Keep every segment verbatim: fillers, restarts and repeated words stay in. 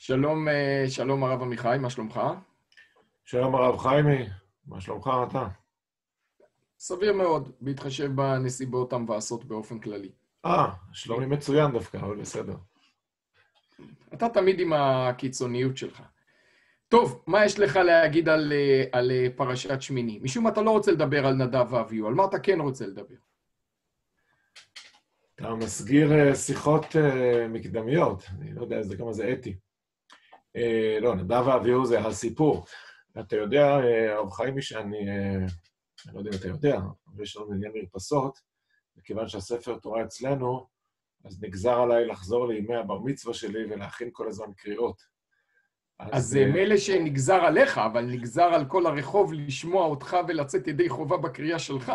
שלום, אה, שלום הרב עמיחי, מה שלומך? שלום הרב חיימי, מה שלומך אתה? סביר מאוד, בהתחשב בנסיבות המבאסות באופן כללי. אה, שלומי מצוין דווקא, אבל בסדר. אתה תמיד עם הקיצוניות שלך. טוב, מה יש לך להגיד על, אה, על אה, פרשת שמיני? משום אתה לא רוצה לדבר על נדב ואביהו, על מה אתה כן רוצה לדבר? אתה מסגיר אה, שיחות אה, מקדמיות, אני לא יודע איזה כמה זה אתי. אה, לא, נדב ואביהו זה הסיפור. אתה יודע, אה, הרב חיימי, שאני, אה, אני לא יודע אם אתה יודע, אבל יש לנו עניין מרפסות, וכיוון שהספר תורה אצלנו, אז נגזר עליי לחזור לימי הבר מצווה שלי ולהכין כל הזמן קריאות. אז אז זה אה, מילא שנגזר עליך, אבל נגזר על כל הרחוב לשמוע אותך ולצאת ידי חובה בקריאה שלך.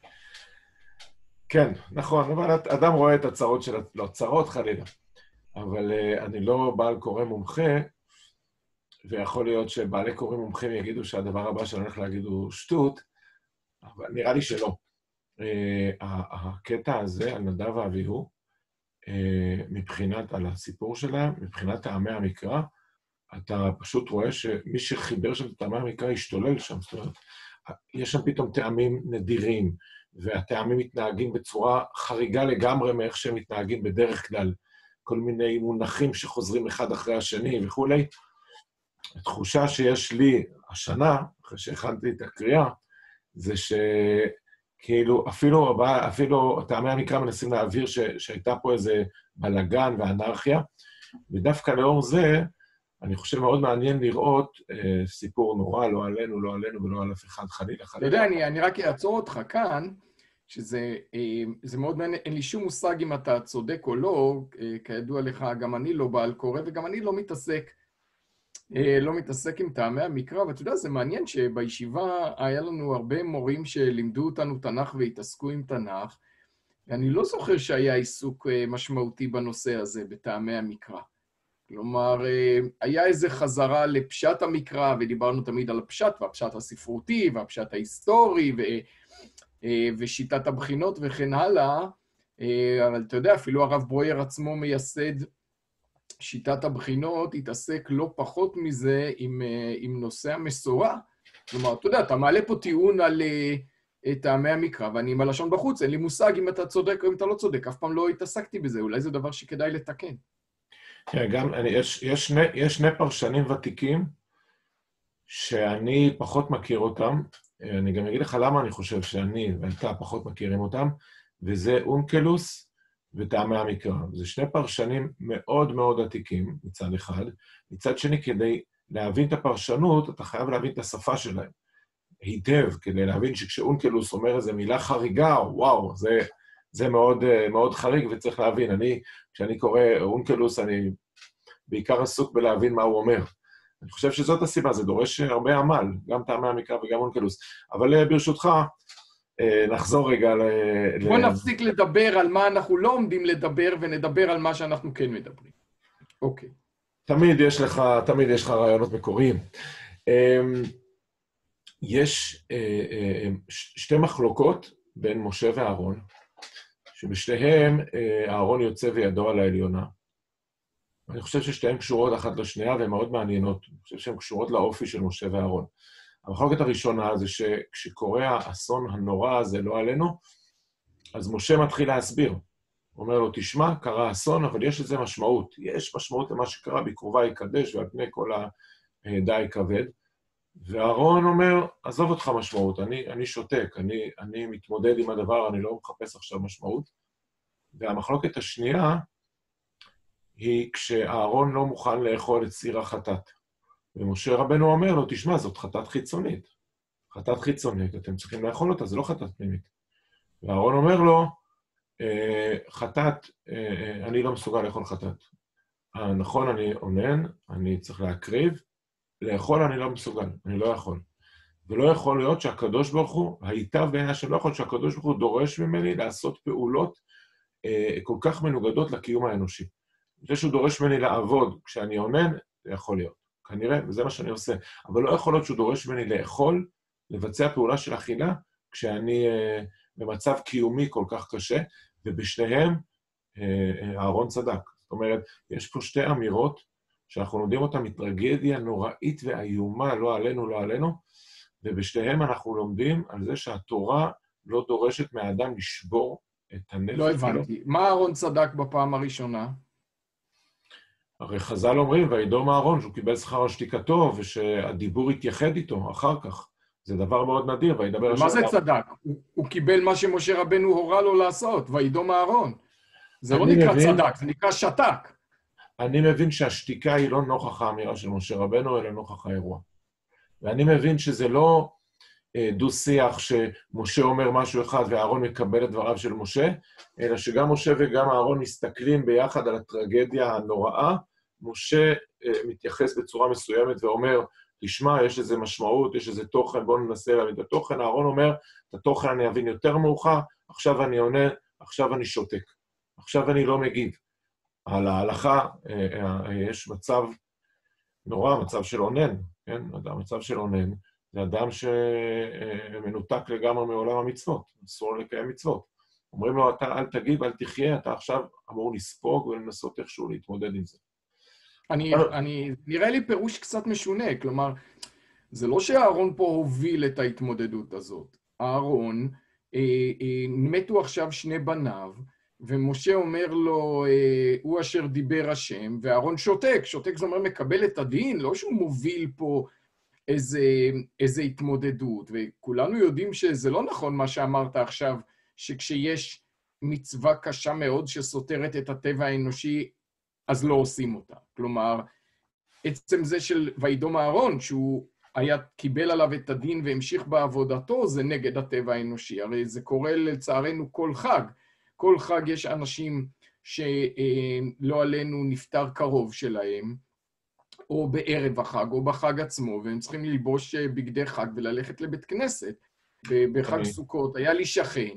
כן, נכון, אבל אדם רואה את הצרות של... לא, צרות חלילה. אבל uh, אני לא בעל קורא מומחה, ויכול להיות שבעלי קוראים מומחים יגידו שהדבר הבא שאני הולך להגיד הוא שטות, אבל נראה לי שלא. Uh, הקטע הזה על נדב ואביהו, uh, מבחינת, על הסיפור שלהם, מבחינת טעמי המקרא, אתה פשוט רואה שמי שחיבר שם את טעמי המקרא השתולל שם, זאת אומרת, יש שם פתאום טעמים נדירים, והטעמים מתנהגים בצורה חריגה לגמרי מאיך שהם מתנהגים בדרך כלל, כל מיני מונחים שחוזרים אחד אחרי השני וכולי. התחושה שיש לי השנה, אחרי שהכנתי את הקריאה, זה שכאילו אפילו, אפילו טעמי המקרא מנסים להעביר ש, שהייתה פה איזה בלגן ואנרכיה, ודווקא לאור זה, אני חושב מאוד מעניין לראות אה, סיפור נורא, לא עלינו, לא עלינו ולא על אף אחד, חלילה, אתה חלילה. יודע, אני, אני רק אעצור אותך כאן, שזה אה, זה מאוד מעניין, אין לי שום מושג אם אתה צודק או לא, אה, כידוע לך, גם אני לא בעל קורא וגם אני לא מתעסק, אה, לא מתעסק עם טעמי המקרא, ואתה יודע, זה מעניין שבישיבה היה לנו הרבה מורים שלימדו אותנו תנ"ך והתעסקו עם תנ"ך, ואני לא זוכר שהיה עיסוק אה, משמעותי בנושא הזה, בטעמי המקרא. כלומר, אה, היה איזה חזרה לפשט המקרא, ודיברנו תמיד על הפשט, והפשט הספרותי, והפשט ההיסטורי, ו... ושיטת הבחינות וכן הלאה, אבל אתה יודע, אפילו הרב ברויר עצמו מייסד שיטת הבחינות, התעסק לא פחות מזה עם, עם נושא המסורה. כלומר, אתה יודע, אתה מעלה פה טיעון על טעמי המקרא, ואני עם הלשון בחוץ, אין לי מושג אם אתה צודק או אם אתה לא צודק, אף פעם לא התעסקתי בזה, אולי זה דבר שכדאי לתקן. כן, גם, אני, יש, יש, שני, יש שני פרשנים ותיקים שאני פחות מכיר אותם, אני גם אגיד לך למה אני חושב שאני ואתה פחות מכירים אותם, וזה אונקלוס וטעמי המקרא. זה שני פרשנים מאוד מאוד עתיקים מצד אחד, מצד שני כדי להבין את הפרשנות, אתה חייב להבין את השפה שלהם. היטב, כדי להבין שכשאונקלוס אומר איזו מילה חריגה, וואו, זה, זה מאוד, מאוד חריג וצריך להבין. אני, כשאני קורא אונקלוס, אני בעיקר עסוק בלהבין מה הוא אומר. אני חושב שזאת הסיבה, זה דורש הרבה עמל, גם טעמי המקרא וגם אונקלוס. אבל ברשותך, נחזור רגע ל... בוא נפסיק לדבר על מה אנחנו לא עומדים לדבר, ונדבר על מה שאנחנו כן מדברים. אוקיי. תמיד יש לך, תמיד יש לך רעיונות מקוריים. יש שתי מחלוקות בין משה ואהרון, שבשתיהם אהרון יוצא וידו על העליונה. אני חושב ששתיהן קשורות אחת לשנייה והן מאוד מעניינות. אני חושב שהן קשורות לאופי של משה ואהרון. המחלוקת הראשונה זה שכשקורה האסון הנורא הזה לא עלינו, אז משה מתחיל להסביר. הוא אומר לו, תשמע, קרה אסון, אבל יש לזה משמעות. יש משמעות למה שקרה, בקרובה יקדש ועל פני כל העדה יכבד. ואהרון אומר, עזוב אותך משמעות, אני, אני שותק, אני, אני מתמודד עם הדבר, אני לא מחפש עכשיו משמעות. והמחלוקת השנייה היא כשאהרון לא מוכן לאכול את סיר החטאת. ומשה רבנו אומר לו, תשמע, זאת חטאת חיצונית. חטאת חיצונית, אתם צריכים לאכול אותה, זה לא חטאת פנימית. ואהרון אומר לו, חטאת, אני לא מסוגל לאכול חטאת. נכון, אני עונן, אני צריך להקריב, לאכול אני לא מסוגל, אני לא יכול. ולא יכול להיות שהקדוש ברוך הוא, היטב בעיני שלא יכול שהקדוש ברוך הוא דורש ממני לעשות פעולות כל כך מנוגדות לקיום האנושי. זה שהוא דורש ממני לעבוד כשאני עונן, זה יכול להיות. כנראה, וזה מה שאני עושה. אבל לא יכול להיות שהוא דורש ממני לאכול, לבצע פעולה של אכילה, כשאני אה, במצב קיומי כל כך קשה, ובשניהם אה, אהרון צדק. זאת אומרת, יש פה שתי אמירות שאנחנו לומדים אותה מטרגדיה נוראית ואיומה, לא עלינו, לא עלינו, ובשתיהם אנחנו לומדים על זה שהתורה לא דורשת מהאדם לשבור את הנפש לא שלו. הבנתי. מה אהרון צדק בפעם הראשונה? הרי חז"ל אומרים, וידום אהרון, שהוא קיבל שכר על שתיקתו, ושהדיבור התייחד איתו אחר כך. זה דבר מאוד נדיר, וידבר השם. מה זה צדק? הוא, הוא קיבל מה שמשה רבנו הורה לו לעשות, וידום אהרון. זה לא נקרא מבין, צדק, זה נקרא שתק. אני מבין שהשתיקה היא לא נוכח האמירה של משה רבנו, אלא נוכח האירוע. ואני מבין שזה לא אה, דו-שיח שמשה אומר משהו אחד ואהרון מקבל את דבריו של משה, אלא שגם משה וגם אהרון מסתכלים ביחד על הטרגדיה הנוראה. משה אה, מתייחס בצורה מסוימת ואומר, תשמע, יש איזה משמעות, יש איזה תוכן, בואו ננסה להבין את התוכן. אהרון אומר, את התוכן אני אבין יותר מאוחר, עכשיו אני עונה, עכשיו אני שותק. עכשיו אני לא מגיב. על ההלכה יש מצב נורא, מצב של עונן, כן? המצב של עונן זה אדם שמנותק לגמרי מעולם המצוות, אסור לקיים מצוות. אומרים לו, אתה אל תגיב, אל תחיה, אתה עכשיו אמור לספוג ולנסות איכשהו להתמודד עם זה. אני, אני, נראה לי פירוש קצת משונה, כלומר, זה לא שאהרון פה הוביל את ההתמודדות הזאת. אהרון, אה, אה, מתו עכשיו שני בניו, ומשה אומר לו, אה, הוא אשר דיבר השם, ואהרון שותק. שותק זאת אומרת, מקבל את הדין, לא שהוא מוביל פה איזה, איזה התמודדות. וכולנו יודעים שזה לא נכון מה שאמרת עכשיו, שכשיש מצווה קשה מאוד שסותרת את הטבע האנושי, אז לא עושים אותה. כלומר, עצם זה של וידום אהרון, שהוא היה, קיבל עליו את הדין והמשיך בעבודתו, זה נגד הטבע האנושי. הרי זה קורה לצערנו כל חג. כל חג יש אנשים שלא עלינו נפטר קרוב שלהם, או בערב החג, או בחג עצמו, והם צריכים ללבוש בגדי חג וללכת לבית כנסת. בחג סוכות היה לי שכן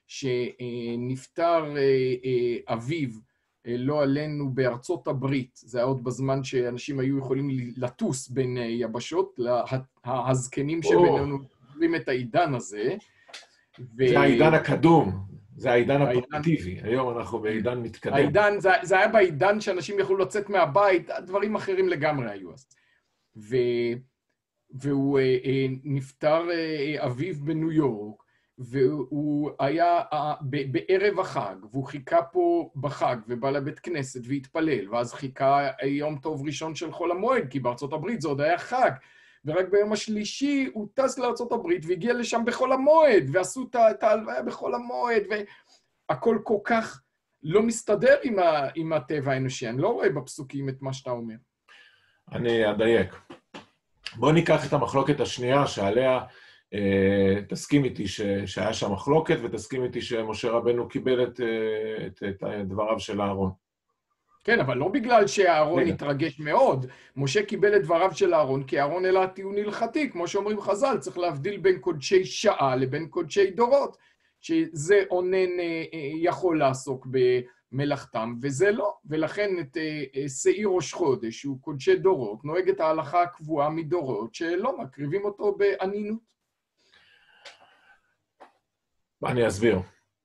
שנפטר אביו, לא עלינו בארצות הברית, זה היה עוד בזמן שאנשים היו יכולים לטוס בין יבשות, הזקנים שבינינו עוברים את העידן הזה. זה העידן הקדום. זה העידן הפרקטיבי, היום אנחנו בעידן מתקדם. העידן, זה, זה היה בעידן שאנשים יכלו לצאת מהבית, דברים אחרים לגמרי היו אז. ו, והוא אה, אה, נפטר אה, אביו בניו יורק, והוא היה אה, ב, בערב החג, והוא חיכה פה בחג, ובא לבית כנסת והתפלל, ואז חיכה יום טוב ראשון של חול המועד, כי בארצות הברית זה עוד היה חג, ורק ביום השלישי הוא טס לארצות הברית והגיע לשם בחול המועד, ועשו את ההלוויה בחול המועד, והכל כל כך לא מסתדר עם, ה, עם הטבע האנושי. אני לא רואה בפסוקים את מה שאתה אומר. אני אדייק. בוא ניקח את המחלוקת השנייה שעליה אה, תסכים איתי ש, שהיה שם מחלוקת, ותסכים איתי שמשה רבנו קיבל את, את, את דבריו של אהרון. כן, אבל לא בגלל שאהרון התרגש מאוד. משה קיבל את דבריו של אהרון, כי אהרון אלא טיעון הלכתי, כמו שאומרים חז"ל, צריך להבדיל בין קודשי שעה לבין קודשי דורות, שזה עונן יכול לעסוק במלאכתם, וזה לא. ולכן את שעיר ראש חודש, שהוא קודשי דורות, נוהג את ההלכה הקבועה מדורות, שלא מקריבים אותו בענינות. אני אסביר.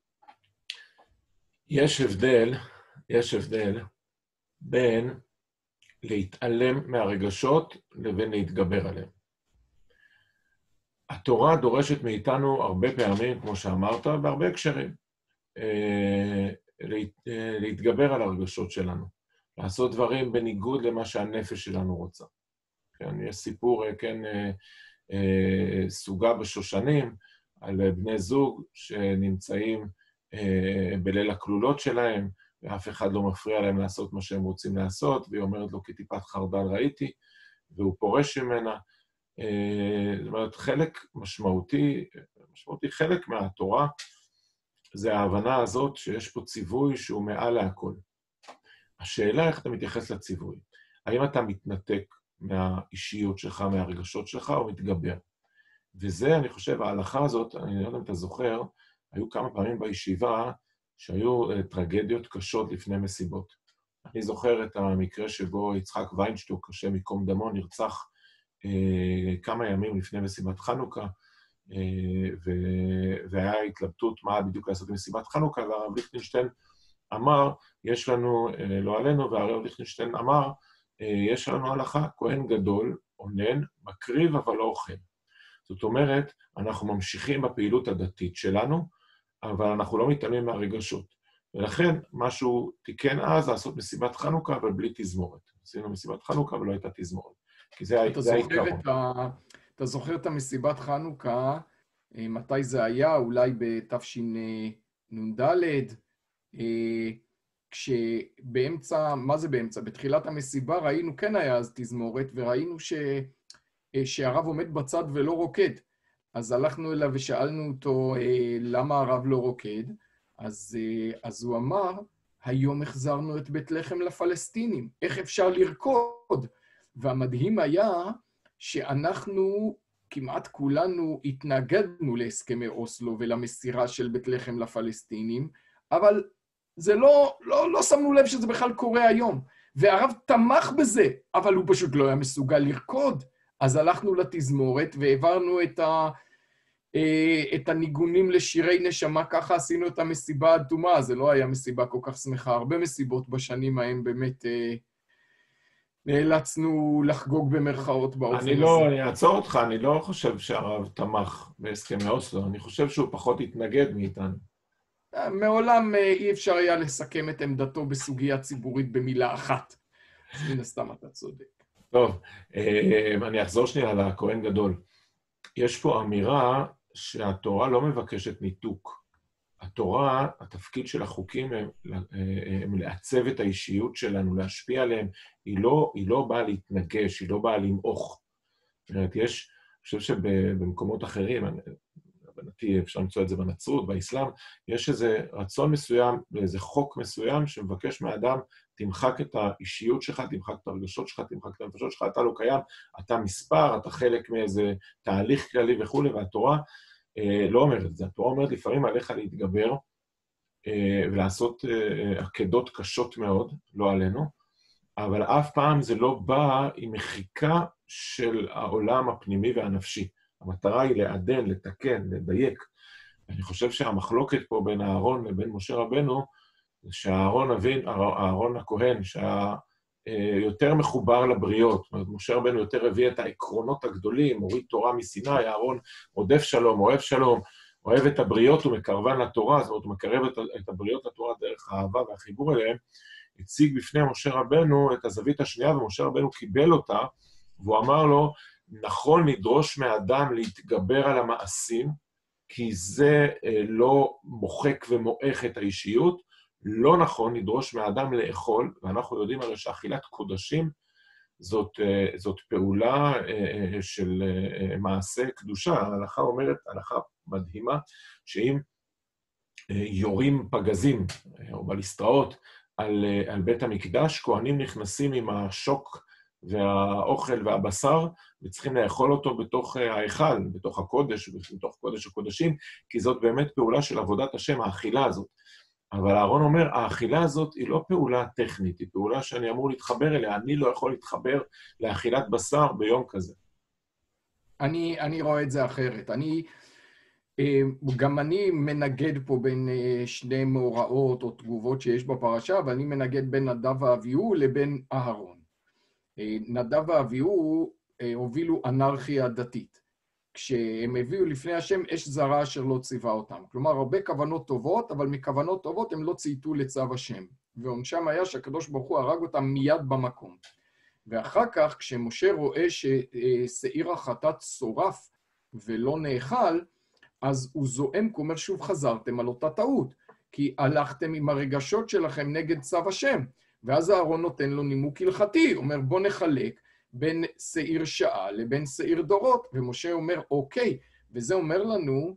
יש הבדל, יש הבדל, בין להתעלם מהרגשות לבין להתגבר עליהם. התורה דורשת מאיתנו הרבה פעמים, כמו שאמרת, בהרבה הקשרים, להתגבר על הרגשות שלנו, לעשות דברים בניגוד למה שהנפש שלנו רוצה. כן, יש סיפור, כן, סוגה בשושנים, על בני זוג שנמצאים בליל הכלולות שלהם, ואף אחד לא מפריע להם לעשות מה שהם רוצים לעשות, והיא אומרת לו, כטיפת חרדל ראיתי, והוא פורש ממנה. זאת אומרת, חלק משמעותי, משמעותי חלק מהתורה, זה ההבנה הזאת שיש פה ציווי שהוא מעל להכל. השאלה איך אתה מתייחס לציווי. האם אתה מתנתק מהאישיות שלך, מהרגשות שלך, או מתגבר? וזה, אני חושב, ההלכה הזאת, אני לא יודע אם אתה זוכר, היו כמה פעמים בישיבה, שהיו טרגדיות קשות לפני מסיבות. אני זוכר את המקרה שבו יצחק ויינשטוק, השם ייקום דמו, נרצח אה, כמה ימים לפני מסיבת חנוכה, אה, ו- והיה התלבטות מה בדיוק לעשות עם מסיבת חנוכה, והרב ליכטנשטיין אמר, יש לנו, אה, לא עלינו, והרב ליכטנשטיין אמר, יש לנו הלכה, כהן גדול, אונן, מקריב אבל לא אוכל. זאת אומרת, אנחנו ממשיכים בפעילות הדתית שלנו, אבל אנחנו לא מתעלמים מהרגשות. ולכן, משהו תיקן אז לעשות מסיבת חנוכה, אבל בלי תזמורת. עשינו מסיבת חנוכא ולא הייתה תזמורת. כי זה, זה העיקרון. ה... אתה זוכר את המסיבת חנוכה, מתי זה היה? אולי בתשנ"ד, כשבאמצע, מה זה באמצע? בתחילת המסיבה ראינו, כן היה אז תזמורת, וראינו ש... שהרב עומד בצד ולא רוקד. אז הלכנו אליו ושאלנו אותו למה הרב לא רוקד, אז, אז הוא אמר, היום החזרנו את בית לחם לפלסטינים, איך אפשר לרקוד? והמדהים היה שאנחנו, כמעט כולנו, התנגדנו להסכמי אוסלו ולמסירה של בית לחם לפלסטינים, אבל זה לא, לא, לא שמנו לב שזה בכלל קורה היום. והרב תמך בזה, אבל הוא פשוט לא היה מסוגל לרקוד. אז הלכנו לתזמורת והעברנו את, ה, את הניגונים לשירי נשמה, ככה עשינו את המסיבה האדומה, זה לא היה מסיבה כל כך שמחה, הרבה מסיבות בשנים ההם באמת נאלצנו לחגוג במרכאות באופן הזה. אני לא, אני אעצור אותך, אני לא חושב שהרב תמך בהסכמי אוסלו, אני חושב שהוא פחות התנגד מאיתנו. מעולם אי אפשר היה לסכם את עמדתו בסוגיה ציבורית במילה אחת. אז מן הסתם אתה צודק. טוב, אני אחזור שנייה על הכהן גדול. יש פה אמירה שהתורה לא מבקשת ניתוק. התורה, התפקיד של החוקים הם, הם לעצב את האישיות שלנו, להשפיע עליהם. היא לא, היא לא באה להתנגש, היא לא באה למעוך. זאת אומרת, יש, אני חושב שבמקומות אחרים, בנתי, אפשר למצוא את זה בנצרות, באסלאם, יש איזה רצון מסוים, איזה חוק מסוים שמבקש מהאדם, תמחק את האישיות שלך, תמחק את הרגשות שלך, תמחק את הנפשות שלך, אתה לא קיים, אתה מספר, אתה חלק מאיזה תהליך כללי וכו', והתורה אה, לא אומרת את זה. התורה אומרת, לפעמים עליך להתגבר אה, ולעשות אה, עקדות קשות מאוד, לא עלינו, אבל אף פעם זה לא בא עם מחיקה של העולם הפנימי והנפשי. המטרה היא לעדן, לתקן, לדייק. אני חושב שהמחלוקת פה בין אהרון לבין משה רבנו, שהאהרון אבין, אהרון הכהן, שהיותר מחובר לבריות, זאת אומרת, משה רבנו יותר הביא את העקרונות הגדולים, הוריד תורה מסיני, אהרון רודף שלום, אוהב שלום, אוהב את הבריות ומקרבן לתורה, זאת אומרת, הוא מקרב את הבריות לתורה דרך האהבה והחיבור אליהם, הציג בפני משה רבנו את הזווית השנייה, ומשה רבנו קיבל אותה, והוא אמר לו, נכון לדרוש מהאדם להתגבר על המעשים, כי זה לא מוחק ומועך את האישיות, לא נכון לדרוש מהאדם לאכול, ואנחנו יודעים הרי שאכילת קודשים זאת, זאת פעולה של מעשה קדושה. ההלכה אומרת, הלכה מדהימה, שאם יורים פגזים או בליסטראות על, על בית המקדש, כהנים נכנסים עם השוק והאוכל והבשר, וצריכים לאכול אותו בתוך ההיכל, בתוך הקודש, בתוך קודש הקודשים, כי זאת באמת פעולה של עבודת השם, האכילה הזאת. אבל אהרון אומר, האכילה הזאת היא לא פעולה טכנית, היא פעולה שאני אמור להתחבר אליה, אני לא יכול להתחבר לאכילת בשר ביום כזה. אני, אני רואה את זה אחרת. אני, גם אני מנגד פה בין שני מאורעות או תגובות שיש בפרשה, ואני מנגד בין נדב ואביהו לבין אהרון. נדב ואביהו הובילו אנרכיה דתית. כשהם הביאו לפני השם אש זרה אשר לא ציווה אותם. כלומר, הרבה כוונות טובות, אבל מכוונות טובות הם לא צייתו לצו השם. ועונשם היה שהקדוש ברוך הוא הרג אותם מיד במקום. ואחר כך, כשמשה רואה ששעיר החטאת שורף ולא נאכל, אז הוא זועם, הוא אומר, שוב חזרתם על אותה טעות, כי הלכתם עם הרגשות שלכם נגד צו השם. ואז אהרון נותן לו נימוק הלכתי, אומר, בוא נחלק בין שעיר שעה לבין שעיר דורות, ומשה אומר, אוקיי, וזה אומר לנו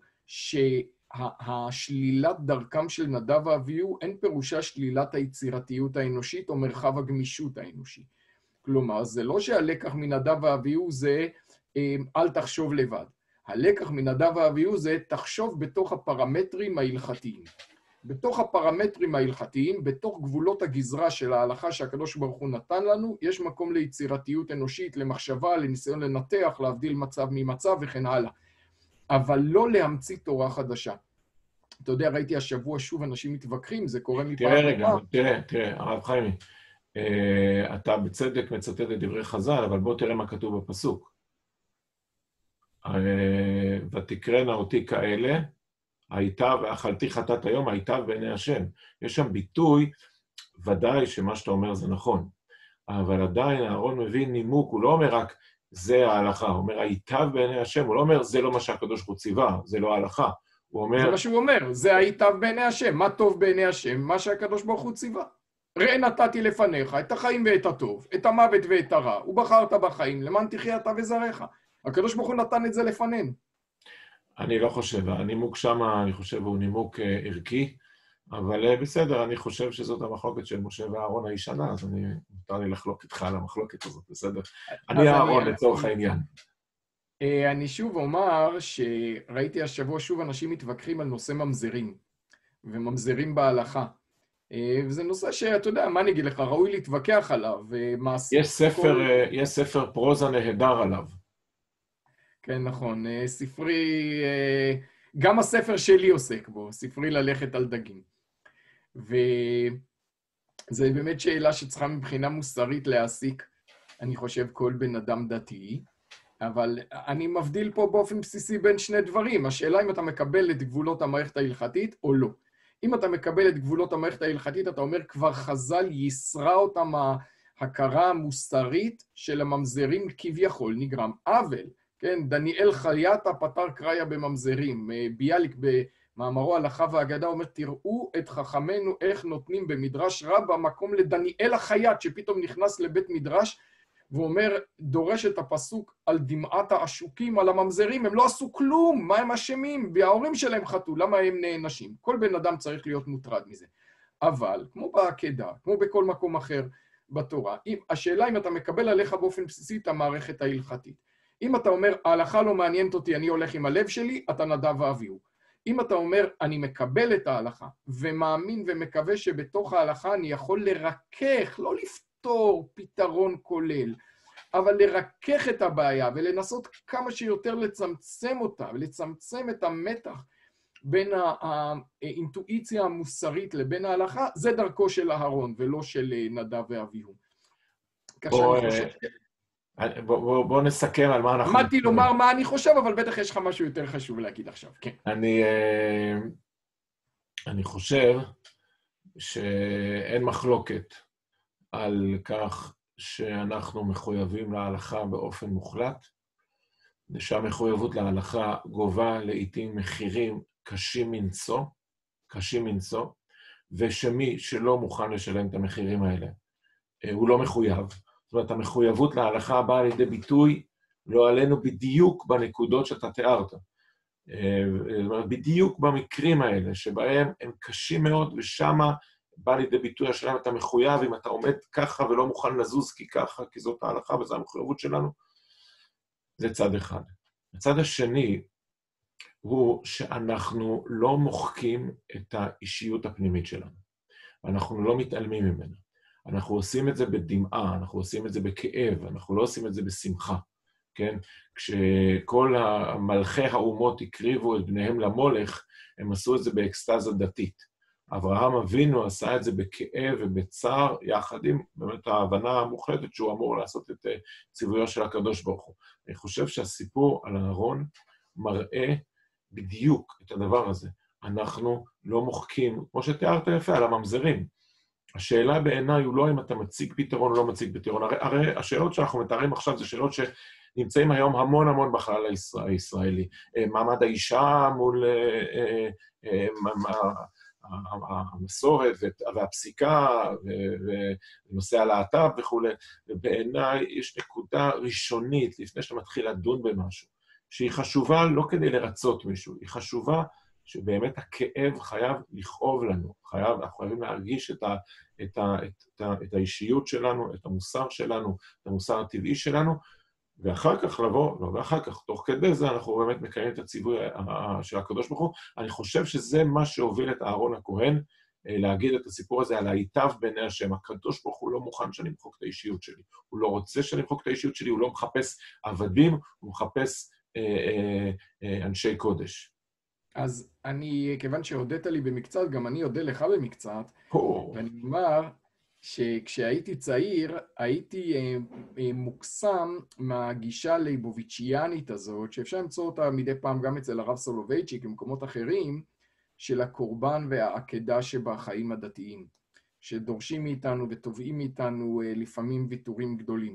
שהשלילת דרכם של נדב ואביהו אין פירושה שלילת היצירתיות האנושית או מרחב הגמישות האנושי. כלומר, זה לא שהלקח מנדב ואביהו זה אל תחשוב לבד. הלקח מנדב ואביהו זה תחשוב בתוך הפרמטרים ההלכתיים. בתוך הפרמטרים ההלכתיים, בתוך גבולות הגזרה של ההלכה שהקדוש ברוך הוא נתן לנו, יש מקום ליצירתיות אנושית, למחשבה, לניסיון לנתח, להבדיל מצב ממצב וכן הלאה. אבל לא להמציא תורה חדשה. אתה יודע, ראיתי השבוע שוב אנשים מתווכחים, זה קורה מפעם. תראה רגע, תראה, תראה, הרב חיימי, אתה בצדק מצטט את דברי חז"ל, אבל בוא תראה מה כתוב בפסוק. ותקרנה אותי כאלה, הייתה ואכלתי חטאת היום, הייתה בעיני השם. יש שם ביטוי, ודאי שמה שאתה אומר זה נכון, אבל עדיין אהרון מבין נימוק, הוא לא אומר רק זה ההלכה, הוא אומר הייתה בעיני השם, הוא לא אומר זה לא מה שהקדוש ברוך הוא ציווה, זה לא ההלכה. הוא אומר... זה מה שהוא אומר, זה הייתה בעיני השם, מה טוב בעיני השם, מה שהקדוש ברוך הוא ציווה. ראה נתתי לפניך את החיים ואת הטוב, את המוות ואת הרע, ובחרת בחיים, למען תחיה אתה וזרעך. הקדוש ברוך הוא נתן את זה לפנינו. אני לא חושב, הנימוק שם, אני חושב, הוא נימוק ערכי, אבל בסדר, אני חושב שזאת המחלוקת של משה ואהרון הישנה, אז אני, מותר לי לחלוק איתך על המחלוקת הזאת, בסדר? אני אהרון לצורך העניין. אני שוב אומר שראיתי השבוע שוב אנשים מתווכחים על נושא ממזרים, וממזרים בהלכה. וזה נושא שאתה יודע, מה אני אגיד לך, ראוי להתווכח עליו. יש ספר, יש ספר פרוזה נהדר עליו. כן, נכון. ספרי, גם הספר שלי עוסק בו, ספרי ללכת על דגים. וזה באמת שאלה שצריכה מבחינה מוסרית להעסיק, אני חושב, כל בן אדם דתי, אבל אני מבדיל פה באופן בסיסי בין שני דברים. השאלה אם אתה מקבל את גבולות המערכת ההלכתית או לא. אם אתה מקבל את גבולות המערכת ההלכתית, אתה אומר, כבר חז"ל יסרה אותם ההכרה המוסרית של הממזרים כביכול נגרם עוול. כן, דניאל חייטה פתר קריה בממזרים. ביאליק במאמרו הלכה והאגדה אומר, תראו את חכמינו איך נותנים במדרש רבה מקום לדניאל החייט, שפתאום נכנס לבית מדרש, והוא אומר, דורש את הפסוק על דמעת העשוקים, על הממזרים, הם לא עשו כלום, מה הם אשמים? וההורים שלהם חטאו, למה הם נענשים? כל בן אדם צריך להיות מוטרד מזה. אבל, כמו בעקדה, כמו בכל מקום אחר בתורה, אם, השאלה אם אתה מקבל עליך באופן בסיסי את המערכת ההלכתית. אם אתה אומר, ההלכה לא מעניינת אותי, אני הולך עם הלב שלי, אתה נדב ואביהו. אם אתה אומר, אני מקבל את ההלכה, ומאמין ומקווה שבתוך ההלכה אני יכול לרכך, לא לפתור פתרון כולל, אבל לרכך את הבעיה ולנסות כמה שיותר לצמצם אותה, ולצמצם את המתח בין האינטואיציה המוסרית לבין ההלכה, זה דרכו של אהרון ולא של נדב ואביהו. בוא, בוא, בוא, בוא נסכם על מה אנחנו... עמדתי לומר מה אני חושב, אבל בטח יש לך משהו יותר חשוב להגיד עכשיו. כן. אני, אני חושב שאין מחלוקת על כך שאנחנו מחויבים להלכה באופן מוחלט, ושהמחויבות להלכה גובה לעתים מחירים קשים מנשוא, קשים מנשוא, ושמי שלא מוכן לשלם את המחירים האלה, הוא לא מחויב. זאת אומרת, המחויבות להלכה באה לידי ביטוי, לא עלינו בדיוק בנקודות שאתה תיארת. זאת אומרת, בדיוק במקרים האלה, שבהם הם קשים מאוד, ושמה בא לידי ביטוי השאלה אם אתה מחויב, אם אתה עומד ככה ולא מוכן לזוז כי ככה, כי זאת ההלכה וזו המחויבות שלנו, זה צד אחד. הצד השני הוא שאנחנו לא מוחקים את האישיות הפנימית שלנו. אנחנו לא מתעלמים ממנה. אנחנו עושים את זה בדמעה, אנחנו עושים את זה בכאב, אנחנו לא עושים את זה בשמחה, כן? כשכל המלכי האומות הקריבו את בניהם למולך, הם עשו את זה באקסטזה דתית. אברהם אבינו עשה את זה בכאב ובצער, יחד עם באמת ההבנה המוחלטת שהוא אמור לעשות את ציוויו של הקדוש ברוך הוא. אני חושב שהסיפור על אהרון מראה בדיוק את הדבר הזה. אנחנו לא מוחקים, כמו שתיארת יפה, על הממזרים. השאלה בעיניי הוא לא אם אתה מציג פתרון או לא מציג פתרון. הרי, הרי השאלות שאנחנו מתארים עכשיו זה שאלות שנמצאים היום המון המון בחלל הישראלי. מעמד האישה מול המסורת והפסיקה ונושא הלהט"ב וכו'. ובעיניי יש נקודה ראשונית לפני שאתה מתחיל לדון במשהו, שהיא חשובה לא כדי לרצות מישהו, היא חשובה שבאמת הכאב חייב לכאוב לנו, חייב, אנחנו חייבים להרגיש את, ה, את, ה, את, ה, את האישיות שלנו, את המוסר שלנו, את המוסר הטבעי שלנו, ואחר כך לבוא, לא, ואחר כך, תוך כדי זה, אנחנו באמת מקיימים את הציווי של הקדוש ברוך הוא. אני חושב שזה מה שהוביל את אהרון הכהן, להגיד את הסיפור הזה על היטב בעיני השם. הקדוש ברוך הוא לא מוכן שאני מחוק את האישיות שלי. הוא לא רוצה שאני מחוק את האישיות שלי, הוא לא מחפש עבדים, הוא מחפש אה, אה, אה, אנשי קודש. אז אני, כיוון שהודית לי במקצת, גם אני אודה לך במקצת, ואני אומר שכשהייתי צעיר, הייתי אה, אה, מוקסם מהגישה הליבוביציאנית הזאת, שאפשר למצוא אותה מדי פעם גם אצל הרב סולובייצ'יק ומקומות אחרים, של הקורבן והעקדה שבחיים הדתיים, שדורשים מאיתנו ותובעים מאיתנו אה, לפעמים ויתורים גדולים.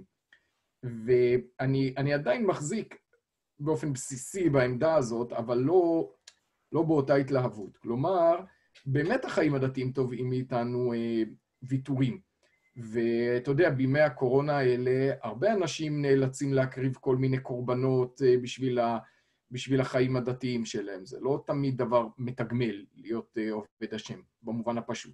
ואני אני עדיין מחזיק באופן בסיסי בעמדה הזאת, אבל לא, לא באותה התלהבות. כלומר, באמת החיים הדתיים תובעים מאיתנו אה, ויתורים. ואתה יודע, בימי הקורונה האלה, הרבה אנשים נאלצים להקריב כל מיני קורבנות אה, בשביל, ה, בשביל החיים הדתיים שלהם. זה לא תמיד דבר מתגמל להיות אה, עובד השם, במובן הפשוט.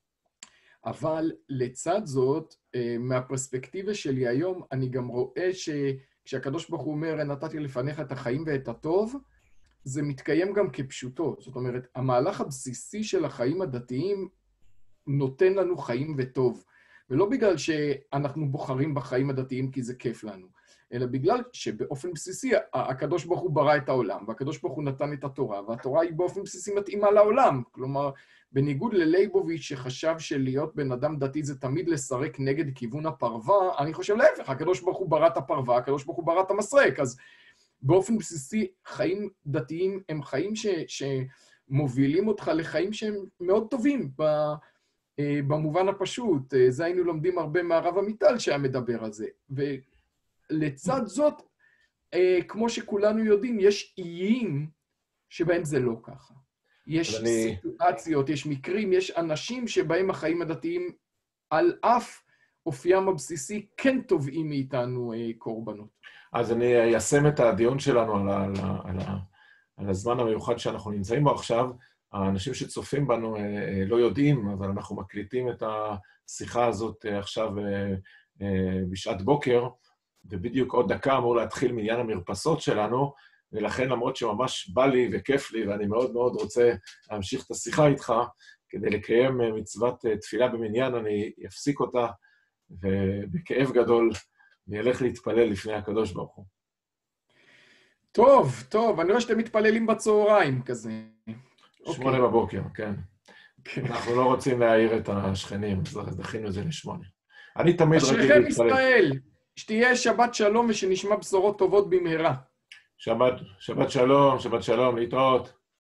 אבל לצד זאת, מהפרספקטיבה שלי היום, אני גם רואה שכשהקדוש ברוך הוא אומר, נתתי לפניך את החיים ואת הטוב, זה מתקיים גם כפשוטו. זאת אומרת, המהלך הבסיסי של החיים הדתיים נותן לנו חיים וטוב. ולא בגלל שאנחנו בוחרים בחיים הדתיים כי זה כיף לנו, אלא בגלל שבאופן בסיסי הקדוש ברוך הוא ברא את העולם, והקדוש ברוך הוא נתן את התורה, והתורה היא באופן בסיסי מתאימה לעולם. כלומר, בניגוד ללייבוביץ' שחשב שלהיות בן אדם דתי זה תמיד לסרק נגד כיוון הפרווה, אני חושב להפך, הקדוש ברוך הוא ברא את הפרווה, הקדוש ברוך הוא ברא את המסרק. אז באופן בסיסי, חיים דתיים הם חיים ש, שמובילים אותך לחיים שהם מאוד טובים ב, במובן הפשוט. זה היינו לומדים הרבה מהרב עמיטל שהיה מדבר על זה. ולצד זאת, כמו שכולנו יודעים, יש איים שבהם זה לא ככה. יש אני... סיטואציות, יש מקרים, יש אנשים שבהם החיים הדתיים, על אף אופיים הבסיסי, כן תובעים מאיתנו אה, קורבנות. אז אני איישם את הדיון שלנו על, ה, על, ה, על, ה, על הזמן המיוחד שאנחנו נמצאים בו עכשיו. האנשים שצופים בנו אה, אה, לא יודעים, אבל אנחנו מקליטים את השיחה הזאת אה, עכשיו אה, אה, בשעת בוקר, ובדיוק עוד דקה אמור להתחיל מעניין המרפסות שלנו, ולכן למרות שממש בא לי וכיף לי, ואני מאוד מאוד רוצה להמשיך את השיחה איתך, כדי לקיים מצוות תפילה במניין, אני אפסיק אותה, ובכאב גדול אני אלך להתפלל לפני הקדוש ברוך הוא. טוב, טוב, אני רואה שאתם מתפללים בצהריים כזה. שמונה okay. בבוקר, כן. Okay. אנחנו לא רוצים להעיר את השכנים, אז דחינו את זה לשמונה. אני תמיד רגיל להתפלל. אשריכם ישראל, שתהיה שבת שלום ושנשמע בשורות טובות במהרה. שבת, שבת שלום, שבת שלום, להתראות.